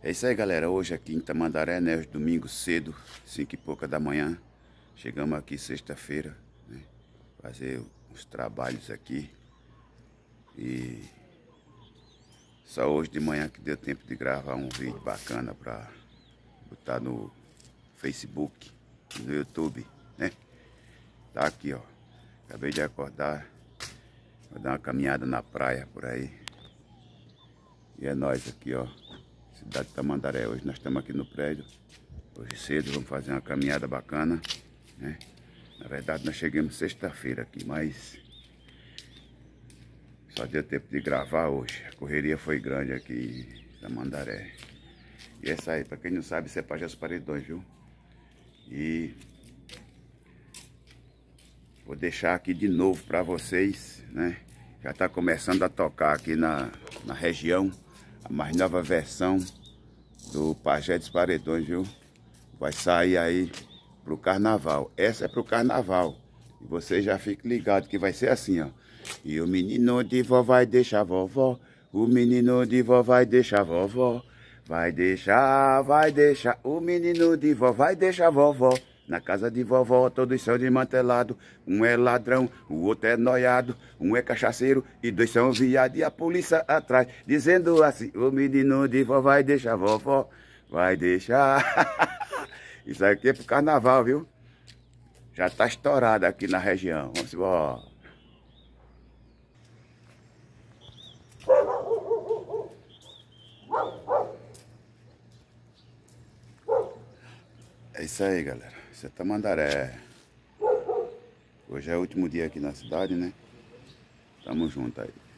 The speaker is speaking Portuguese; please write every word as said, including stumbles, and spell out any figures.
É isso aí, galera. Hoje aqui em Tamandaré, né? Hoje domingo cedo, cinco e pouca da manhã. Chegamos aqui sexta-feira, né? Fazer uns trabalhos aqui. E só hoje de manhã que deu tempo de gravar um vídeo bacana pra botar no Facebook, no YouTube, né? Tá aqui, ó. Acabei de acordar. Vou dar uma caminhada na praia por aí. E é nóis aqui, ó. Cidade de Tamandaré. Hoje nós estamos aqui no prédio. Hoje cedo vamos fazer uma caminhada bacana, né? Na verdade nós chegamos sexta-feira aqui, mas só deu tempo de gravar hoje. A correria foi grande aqui em Tamandaré. E é isso aí, pra quem não sabe, isso é Pajés Paredões, viu? E vou deixar aqui de novo pra vocês, né? Já tá começando a tocar aqui na, na região a mais nova versão do Pajé dos Paredões, viu? Vai sair aí pro carnaval. Essa é pro carnaval. E você já fique ligado que vai ser assim, ó. E o menino de vó vai deixar vovó. O menino de vó vai deixar vovó. Vai deixar, vai deixar. O menino de vó vai deixar vovó. Na casa de vovó todos são desmantelados. Um é ladrão, o outro é noiado. Um é cachaceiro e dois são viados. E a polícia atrás, dizendo assim: o menino de vó vai deixar vovó. Vai deixar. Isso aqui é pro carnaval, viu? Já tá estourado aqui na região. Vamos embora. É isso aí, galera. Isso é Tamandaré. Hoje é o último dia aqui na cidade, né? Tamo junto aí.